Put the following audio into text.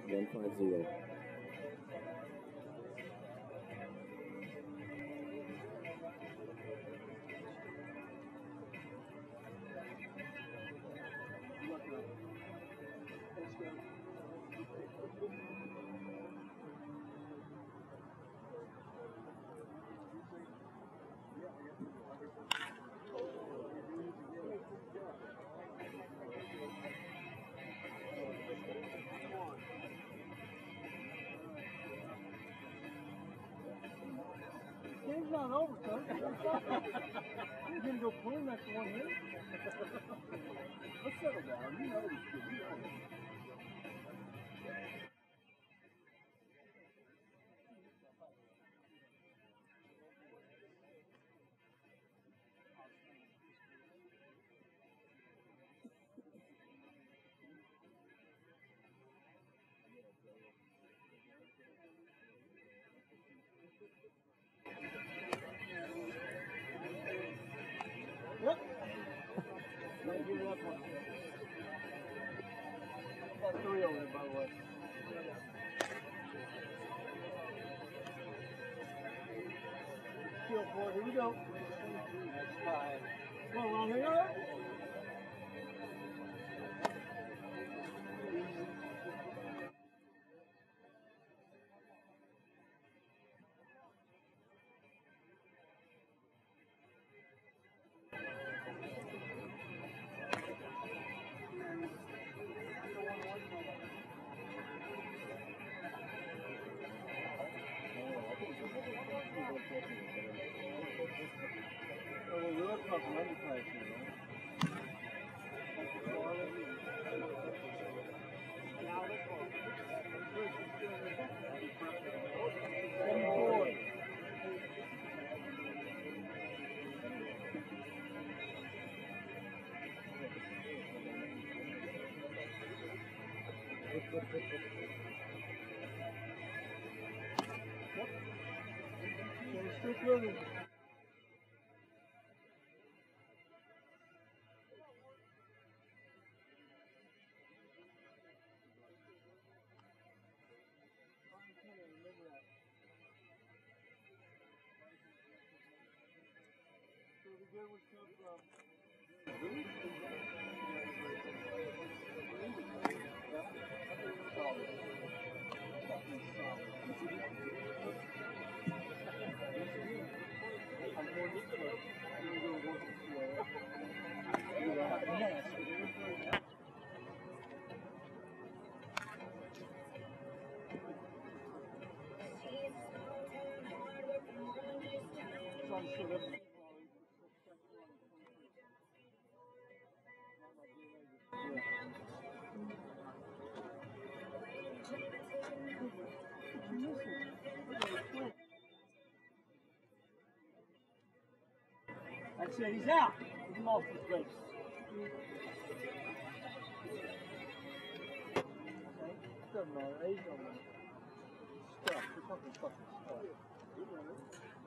150. Game's not over, son. You're gonna go play next one here. Let's settle down. You know this kid. You know this. Yep. Don't give it up one. Got 3 over there, by the way. Kill for it. Here we go. That's 5. Come on, Ron, hang on. Oh, well, we're talking underclass here, right? Stick with it. That's it, he's out. Get him off his base. Doesn't matter, he's on the stuff. We're talking fucking stuff.